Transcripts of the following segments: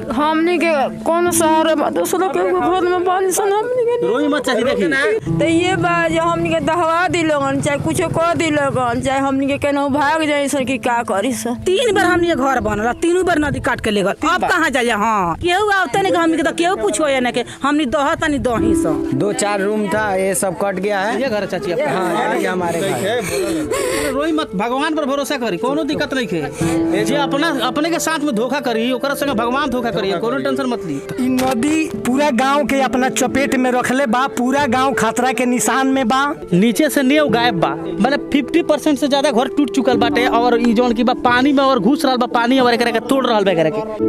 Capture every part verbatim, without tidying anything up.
हमनी के कौन सहारा बा दूसरा के घर में पानी सन हमनी के रोई मत चाहिए देखी तो ये बात जो हमनी के दहवा दिलोगन चाहे कुछ कर दिलोगन चाहे हमनी के केनो भाग जाई सन की का करी स तीन बार हमनी के घर बनल तीनों बार नदी काट के ले गल अब कहां जाइए। हां केहू आवते नहीं हमनी के तो केहू पूछो या ना के हमनी दहत नहीं दही स दो चार रूम था ये सब कट गया है। ये घर चाची आपका? हां ये हमारे घर। रोई मत भगवान पर भरोसा करी कोनो दिक्कत नहीं है। जे अपना अपने के साथ में धोखा करी ओकरा संगे भगवान धोखा करी कोनो टेंशन मत ली। इ नदी पूरा गांव के अपना चपेट में रखले बा पूरा गांव खतरा के निशान में बा। नीचे से नींव गायब बा मतलब पचास परसेंट से ज्यादा घर टूट चुकल बाटे और ई जोन की बा पानी में और घुस रहल बा पानी और एकरा के तोड़ रहल बा एकरा के।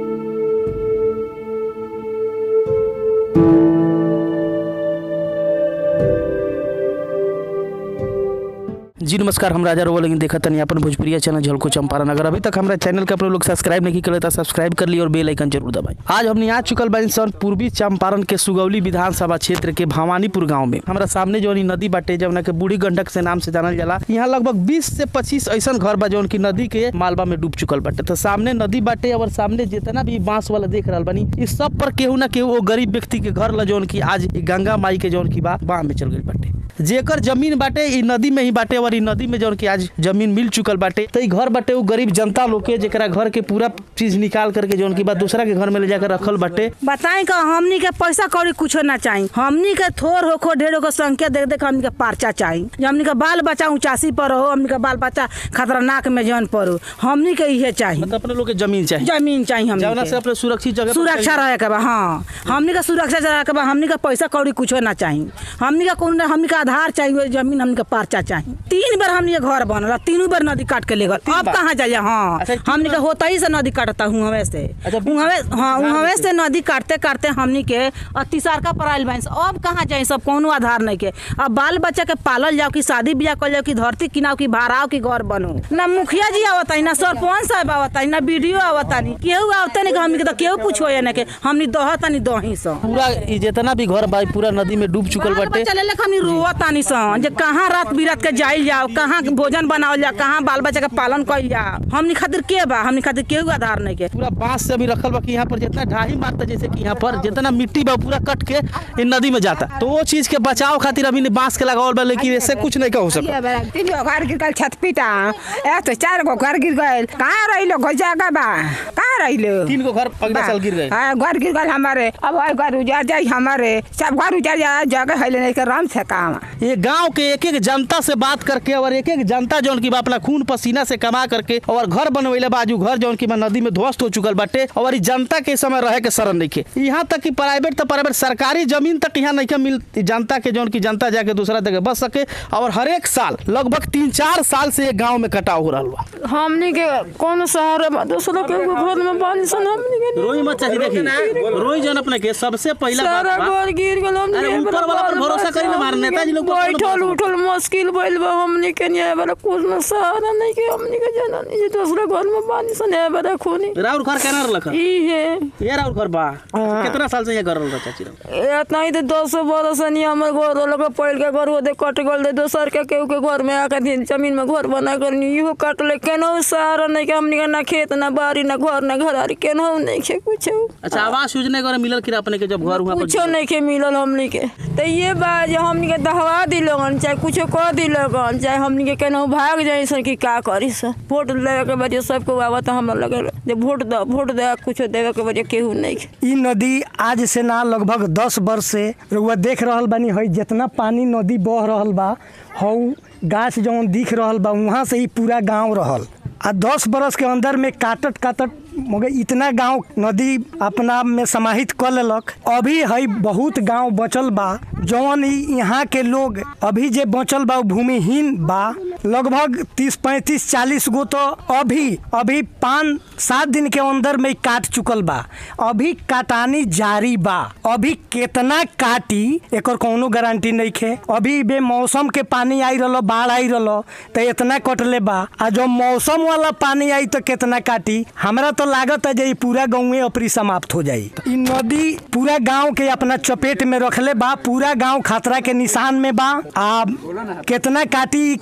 जी नमस्कार, हम राजा रोवा लेकिन देखा तनी अपन भोजपुरिया चैनल झलको चंपारण। अगर अभी तक हमारे चैनल के अपने लोग सब्सक्राइब नहीं किए तो सब्सक्राइब कर ली और बेल आइकन जरूर दबाई। आज हमने आ चुकल बानी सन पूर्वी चंपारण के सुगौली विधानसभा क्षेत्र के भवानीपुर गांव में। हमारा सामने जो नदी बाटे जौना के बूढ़ी गंडक से नाम से जानल जाला। यहाँ लगभग बीस से पच्चीस ऐसा घर बा जौन की नदी के मालबा में डूब चुकल बाटे। तो सामने नदी बाटे और सामने जितना भी बांस वाला देख रहा बानी इस सब पर केहू ना केहू गरीब व्यक्ति के घर ला जौन की आज गंगा माई के जौन की बा बाढ़ में चल गई बाटे। जेकर जमीन बाटे ई नदी में ही बाटे और ई नदी में जौन की आज जमीन मिल चुकल बाटे। तो ई घर बाटे वो गरीब जनता लोग के जेकरा घर के पूरा चीज निकाल करके जौन की बात दूसरा के घर में ले जाकर रखल बाटे। बताएं का हमनी के पैसा कौड़ी कुछ ना चाहिए। हमनी के थोर होखो ढेरों को संख्या देख देख हमनी के पर्चा चाहिए। हमनी का बाल बच्चा ऊंचासी पर हो हमनी का बाल बच्चा खतरनाक में जन पर हो हमनी के इहे चाहिए। मतलब अपने लोग के जमीन चाहिए जमीन चाहिए हमनी से अपने सुरक्षित जगह सुरक्षा रहे के बा। हाँ हमनी का सुरक्षा रहे के बा। हमनी का पैसा कौड़ी कुछ ना चाहिए। हमनी का कौन हमनी का आधार चाहिए जमीन हमनी का पर्चा चाहिए। तीन बार हमनी के घर बनल तीनों बार नदी काट के ले गल अब कहां जाइए। हाँ हमनी का होता ही से नदी काटता हूँ हमें से हाँ हमें से नदी काटते काटते हमनी के अतिसारका पराइल बन अब कहाँ जाए सब कोनो आधार नहीं के। अब बाल बच्चा के पालल जाओ कि शादी ब्याह कर जाओ कि धरती किनाओ कि भाड़ाओ कि घर बनो। ना मुखिया जी आवता ना सरपंच साहब आवता ना बीडीओ आवता नहीं केहू आवता नहीं हमनी के तो केहू पूछो या ना के हमनी दहता नहीं दही स पूरा जितना भी घर बा पूरा नदी में डूब चुकल बाटे। चले हमनी रोवता नहीं सन जे कहाँ रात बिरात के जाइल जाओ कहाँ भोजन बनावल जा कहाँ बाल बच्चा के पालन कइल जा हमनी खातिर के बा हमनी खातिर केहू आधार नहीं के। पूरा बांस से भी रखल बा कि यहाँ पर जितना ढाही मारता जैसे कि यहाँ पर जितना मिट्टी बा पूरा कट के इन नदी में जाता तो वो चीज के बचाव खातिर अभी ने बांस के लगावल बा लेकिन ऐसे कुछ नहीं हो सकता। तीन गो घर गिर गए छत पीटा ए तो चार गो घर गिर गए कहाँ रहिलो गो जगह बा कहाँ रहिलो तीन गो घर अगला साल गिर गए। हां घर गिर गए हमारे अब घर उजाड़ जाए हमारे सब घर उजाड़ जाए जगह है नहीं के राम से काम। ये गांव के एक एक जनता से बात करके और एक एक जनता जौन की बा अपना खून पसीना से कमा करके और घर बनवेले बाजू घर जौन की नदी में ध्वस्त हो चुकल बाटे और जनता के समय रहे के शरण नहीं के। यहाँ तक कि प्राइवेट तो प्राइवेट सरकारी जमीन तक यहाँ नहीं के मिल जनता के जौन की जनता जाके दूसरा जगह बस सके और हर एक साल लगभग तीन चार साल से गाँव में कटाव हो रहा बा। हमनी के कौन सहारा बा दूसरा के घर में पानी सन हमनी के रोई मत चाहिए देखी रोई जन अपने के सबसे पहला सारा घर गिर गेल हमनी ऊपर वाला पर भरोसा करी ना हमारे नेताजी लोग बैठल उठल मुश्किल भइल बा हमनी के नहीं बड़ा कुछ ना सहारा नहीं के हमनी के जाना नहीं दूसरा घर में पानी सन है बड़ा खूनी राउर घर केना रखा ई है ये राउर घर बा कितना साल से ये घर रह चाची इतना ही तो दस बरस नहीं हमर घर लगा पहल के घर होते कट गल दे दोसर के केहू के घर में आकर जमीन में घर बना कर इहो काट ले केनो सहारा नहीं के हमनी के ना खेत ना बाड़ी ना घर ना घरारी केनो नहीं के कुछ। अच्छा आवास योजना के मिलल कि अपने के जब घर हुआ कुछ नहीं के मिलल हमनी के तो ये बात जो हमनी के दहवा दिलोगन चाहे कुछ कर दिलोगन चाहे हमनी के केनो भाग जाई सन की का करी स वोट लेवे के वजह सबको आवत हमरा लगे जे वोट द वोट दे कुछ देवे के वजह केहू नहीं के। ई नदी आज से ना लगभग दस वर्ष से रउआ देख रहल बानी है जितना पानी नदी बह रहल बा हौ गाछ जौन दिख रहल बा वहाँ से ही पूरा गांव रहल आ दस बरस के अंदर में काटत काटत मगर इतना गांव नदी अपना में समाहित कर लेलक। अभी है बहुत गांव बचल बा जौन यहाँ के लोग अभी जे बचल बा भूमिहीन बा लगभग तीस पैंतीस चालीस गो तो अभी अभी पाँच सात दिन के अंदर में काट चुकल बा। अभी काटानी जारी बा। अभी कितना काटी एक कोनो गारंटी नहीं खे। अभी बे मौसम के पानी आई रहा बाढ़ आई रहा तो इतना कटले बा आ जो मौसम वाला पानी आई तो कितना काटी। हमरा तो लागत है जे पूरा गाँव अपनी समाप्त हो जाई। इ नदी पूरा गांव के अपना चपेट में रखले बा। पूरा गांव खतरा के निशान में बा। आ कितना काटी केहू नहीं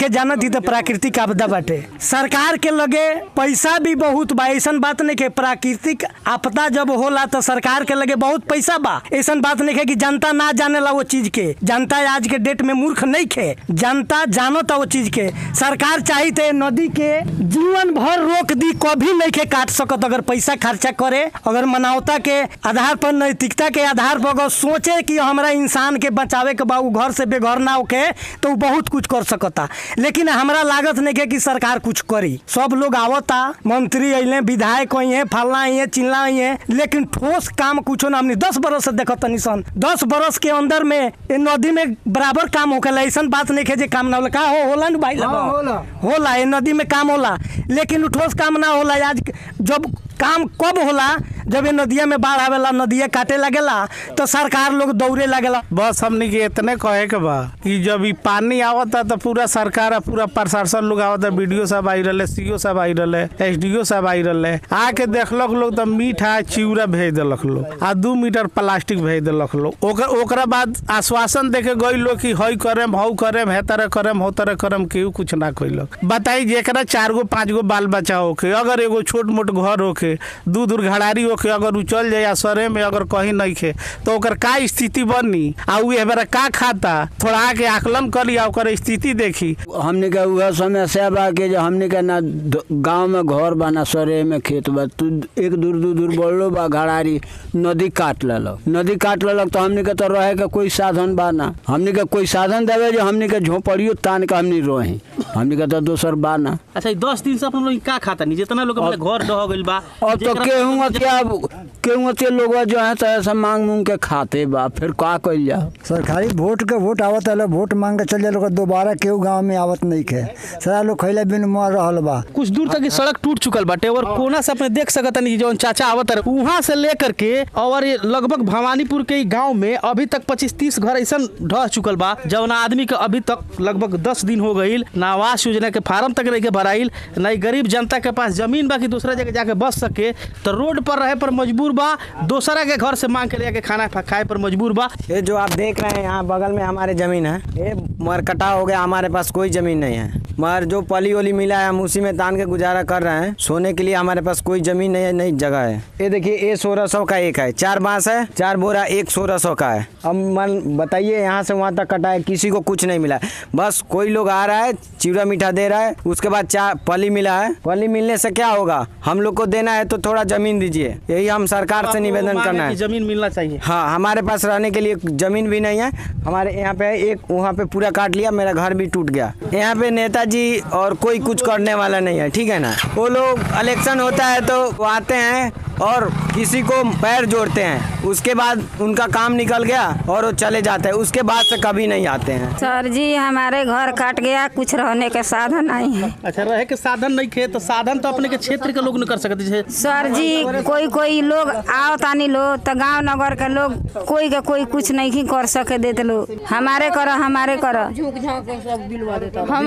के जानत ही तो प्राकृतिक आपदा बाटे। सरकार के लगे पैसा भी बहुत बा, ऐसा बात नहीं के प्राकृतिक आपदा जब होला तो सरकार के लगे बहुत पैसा बा, ऐसा बात नहीं है कि जनता ना जाने ला वो चीज के। जनता आज के डेट में मूर्ख नहीं खे, जनता जानता वो चीज के। सरकार चाहिए नदी के जीवन भर रोक दी, कभी नहीं के काट सकत। अगर पैसा खर्चा करे, अगर मानवता के आधार पर, नैतिकता के आधार पर अगर सोचे कि हमारा इंसान के बचावे के बाबू घर से बेघर ना होके तो वो बहुत कुछ कर सकता। लेकिन हमारा लागत नहीं है कि सरकार कुछ करी। सब लोग आवता, मंत्री अइले, विधायक है, फलना है, चिल्ला है, लेकिन ठोस काम कुछ ना। हमने दस बरस से देखत निशन, दस बरस के अंदर में ये नदी में बराबर काम होके, ऐसा बात नहीं है जे काम ना होला। का हो होला न भाई, होला होला ये नदी में काम होला, लेकिन ठोस काम ना होला। आज जब काम कब होला, जब ये नदिया में बाढ़ आवेला, नदिया काटे लगेला तो सरकार लोग दौड़े लगेला। बस हमने के इतने कहे के बा कि जब ये पानी आवता तो पूरा सरकार, पूरा प्रशासन लोग आवता, बीडीओ साहब आई रहे, सीओ साहब आई रहे, एसडीओ साहब आई रहे, आके देखलक लोग तो मीठा चिवड़ा भेज दिलक लोग, आ दू मीटर प्लास्टिक भेज दिलक लोग। ओकरा बाद आश्वासन देके गई लोग कि हई करेम, हऊ करेम, हे तरह करेम, हो तरह करेम, केहू कुछ ना कइलक। बताई जेकरा चार गो पाँच गो बाल बच्चा होके, अगर एगो छोट मोट घर होके, दूध दूर घड़ारी होके अगर उ चल जाए सरे में, अगर कहीं नहीं खे तो ओकर का स्थिति बनी, आ उ एबरा का खाता, थोड़ा आके आकलन करी, ओकर स्थिति देखी। हमने का वह समस्या बा के जो हमने का ना गांव में घर बा ना सरे में खेत बा, तू एक दूर दूर दूर बढ़लो बा घड़ारी, नदी काट ललक, नदी काट ललक तो हमने का तो रहे का कोई साधन बा ना। हमने का कोई साधन देवे जो हमने का झोपड़ियो तान का हमने रहे, हमने का तो दोसर बा ना। अच्छा दस दिन से अपन लोग का खाता नहीं, जितना लोग अपने घर ढह गइल बा, अब तो केहू क्या केहू के लोग जो है तो ऐसा मांग मूंग के खाते बा, फिर का कइल जा। सरकारी वोट के वोट आवत है, वोट मांग के चल जाए, दोबारा केहू गांव में आवत नहीं खे, सारा लोग खैले बिन मर रहल बा। कुछ दूर तक सड़क टूट चुकल बाटे और कोना से अपने देख सकत नहीं, जो चाचा आवत रहे वहां से लेकर के और लगभग भवानीपुर के गांव में अभी तक पच्चीस तीस घर ऐसा ढह चुकल बा, जौन आदमी के अभी तक लगभग दस दिन हो गईल, ना आवास योजना के फार्म तक नहीं के भराइल, ना गरीब जनता के पास जमीन बा कि दूसरा जगह जाके बस सके, तो रोड पर रहे पर मजबूर बा, दूसरा के घर से मांग के लेके खाना खाए पर मजबूर बा। ये जो आप देख रहे हैं यहाँ बगल में हमारे जमीन है, ये मरकटा हो गया, हमारे पास कोई जमीन नहीं है, मगर जो पली ओली मिला है हम उसी में तान के गुजारा कर रहे हैं। सोने के लिए हमारे पास कोई जमीन नहीं है, नहीं जगह है। ये देखिए ये सोलह सौ का एक है, चार बांस है, चार बोरा, एक सोलह सौ का है। अब मन बताइए यहाँ से वहाँ तक कटा है, किसी को कुछ नहीं मिला, बस कोई लोग आ रहा है चिवड़ा मीठा दे रहा है, उसके बाद चार पली मिला है। पली मिलने से क्या होगा, हम लोग को देना है तो थोड़ा जमीन दीजिए, यही हम सरकार से निवेदन करना है। जमीन मिलना चाहिए। हाँ, हमारे पास रहने के लिए जमीन भी नहीं है, हमारे यहाँ पे एक, वहाँ पे पूरा काट लिया, मेरा घर भी टूट गया। यहाँ पे नेताजी और कोई कुछ करने वाला नहीं है, ठीक है ना। वो लोग इलेक्शन होता है तो वो आते हैं और किसी को पैर जोड़ते हैं, उसके बाद उनका काम निकल गया और वो चले जाते हैं, उसके बाद से कभी नहीं आते हैं। सर जी हमारे घर कट गया, कुछ रहने के साधन नहीं है। अच्छा रहे के साधन नहीं खे तो साधन तो अपने के क्षेत्र के लोग नहीं कर सकते है। सर जी कोई कोई लोग आओ तानी लो तो गांव नगर के लोग कोई के कोई कुछ नहीं कर सके देते लोग, हमारे करो हमारे करो झुक झाँक के सब बिलवा देता। हम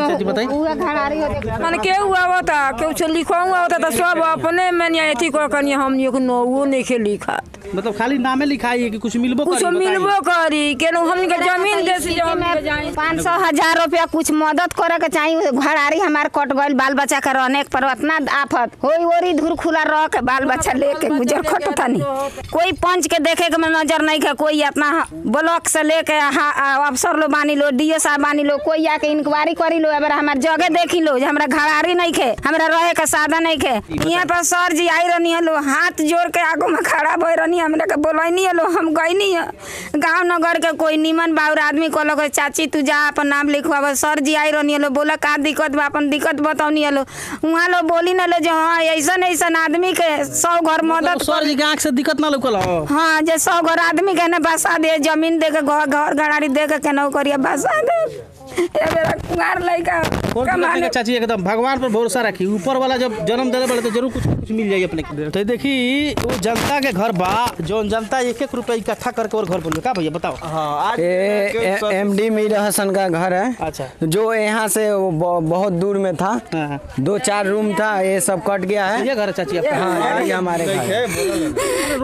मन के हुआ होता के लिखा हुआ होता तो सब अपने में अथी कर कनी, हम एक नौवो नहीं के लिखा, मतलब खाली नामे लिखाई है कि कुछ मिलबो कुछ मिलबो करी के हम के जमीन दे से पाँच सौ हजार रुपया कुछ मदद करे के चाहिए। घरारी हमारे कट गइल, बाल बच्चा के रहने पर इतना आफत होई, ओरी धूर खुला रह के बाल बच्चा लेके गुजर खटता नहीं, कोई पंच के देखे के नजर नहीं है, कोई अपना ब्लॉक से लेके अफसर लो बानी लो, डीओ साहब बानी लो, कोई आके इंक्वायरी करी लो, हमारे जगह देखी लो, हमारा घरारी नहीं खे, हमारा रहे का साधन नहीं खे। यहाँ पर सर जी आई रही लो, हाथ जोड़ के आगो में खड़ा भई रही, हमरा के बोलैनी लो, हम गईनी है गाँव नगर के कोई निमन बाउर आदमी कहल चाची तू जा अपन नाम लिखवा, सर जी आई रही लो, बोला का दिक्कत बा, अपन दिक्कत बताओनी लो, वहाँ लो बोली न लो जो हाँ ऐसा ऐसा आदमी के सौ घर मदद सर जी के आँख से दिक्कत ना लौकल हो। हाँ जे सौ घर आदमी के ना बसा दे, जमीन दे के घर घर गड़ारी दे के केना करिए बसा दे। ये मेरा कुंवार लड़का कमाने चाची एकदम भगवान पर भरोसा रखी, ऊपर वाला जब जन्म देने वाले तो जरूर कुछ कुछ मिल जाएगी अपने के। तो देखी वो जनता के घर बा, जो जनता एक एक रुपया इकट्ठा करके और घर बनवे का भैया बताओ। हाँ, एमडी मीर हसन का घर है। अच्छा, जो यहाँ से वो बहुत दूर में था, दो चार रूम था, ये सब कट गया है। ये घर चाची आपका? हाँ, ये हमारे घर।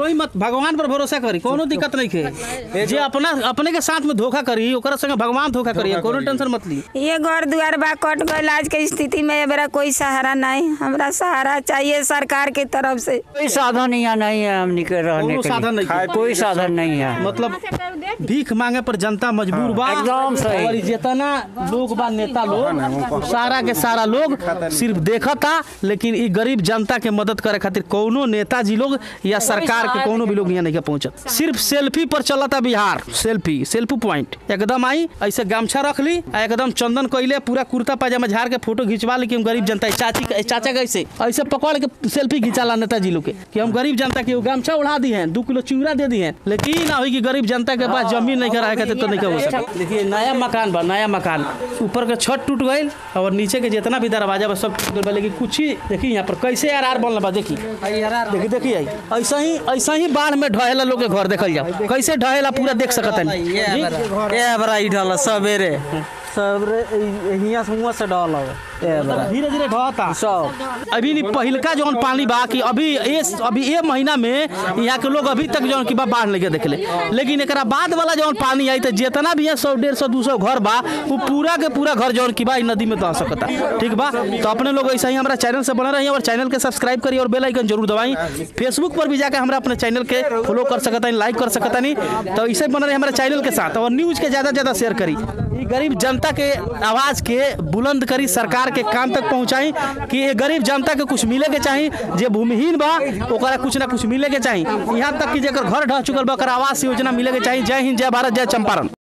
रोई मत, भगवान पर भरोसा करी, कोनो दिक्कत नहीं है। जे अपना अपने के साथ में धोखा करी ओकरा संगे भगवान धोखा करी, कोनो टेंशन मत ली। ये घर दुआर बा कट गइल, आज के स्थिति में मेरा कोई सहारा नहीं, हमरा सहारा चाहिए सरकार की तरफ से। कोई साधन यहाँ नहीं है हमनी के रहने के साधन नहीं, कोई साधन नहीं है। मतलब भीख मांगे पर जनता मजबूर बा एकदम सही। और जितना लोग बा नेता लोग सारा के सारा लोग सिर्फ देखता, लेकिन ई गरीब जनता के मदद करे खातिर कोनो नेताजी लोग या सरकार के कोनो भी लोग यहाँ नहीं पहुंचत। सिर्फ सेल्फी पर चलता बिहार, सेल्फी सेल्फी पॉइंट एकदम आई ऐसे गमछा रख ली, एकदम चंदन कइले, पूरा कुर्ता पैजामा झाड़ के फोटो खिंचवा ली कि हम गरीब जनता, चाची चाचा कैसे ऐसे पकड़ के सेल्फी खिंचाला नेताजी लोग के कि हम गरीब जनता के गमछा उड़ा दी है, दो किलो चिंगरा दे दी है, लेकिन ना हुई कि गरीब जनता के पास जमीन नहीं कराए खातिर तो नहीं हो सकता। देखिए नया मकान बा, नया मकान ऊपर के छत टूट गई और नीचे के जितना भी दरवाजा बा सब टूट गई, लेकिन कुछ ही देखिए यहाँ पर कैसे आर आर बनल बा। देखिए देखिए देखिए ऐसा ही ऐसा ही बाढ़ में ढहेला लोग के घर देखल जाओ कैसे ढहेला, पूरा देख सकत है। ये बड़ा इधर सवेरे सवेरे हियां से मुंह से डाल धीरे धीरे ढहता सब। अभी नहीं पहिलका जौन पानी बा कि अभी ये अभी ये महीना में यहाँ के लोग अभी तक जौन की बा बाढ़ लेके देखले, लेकिन एक बाद वाला जौन पानी आई तो जितना भी है सौ डेढ़ सौ दो सौ घर बा वो पूरा के पूरा घर जौन की बा नदी में दह सकता। ठीक बा, तो अपने लोग ऐसा ही हमारा चैनल से बने रहिए और चैनल के सब्सक्राइब करिए और बेल आइकन जरूर दबाई। फेसबुक पर भी जाकर हमारा अपने चैनल के फॉलो कर सकता है, लाइक कर सकता नहीं, तो इसे बने रहे हमारे चैनल के साथ और न्यूज के ज्यादा से ज्यादा शेयर करी, गरीब जनता के आवाज के बुलंद करी, सरकार के कान तक पहुंचाई कि ये गरीब जनता के कुछ मिले के चाहिए, जे भूमिहीन बा ओकरा कुछ ना कुछ मिले के चाहिए, यहाँ तक कि जेकर घर ढह चुकल बा ओकरा आवास योजना मिले के चाहिए। जय हिंद, जय भारत, जय चंपारण।